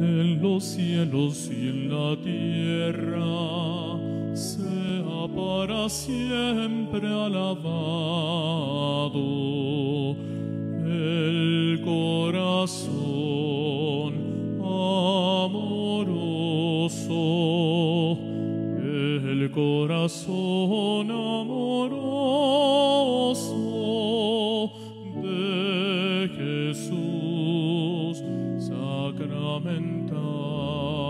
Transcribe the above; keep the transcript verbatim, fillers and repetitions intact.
en los cielos y en la tierra, sea para siempre alabado. El corazón amoroso, el corazón amoroso de Jesús sacramentado.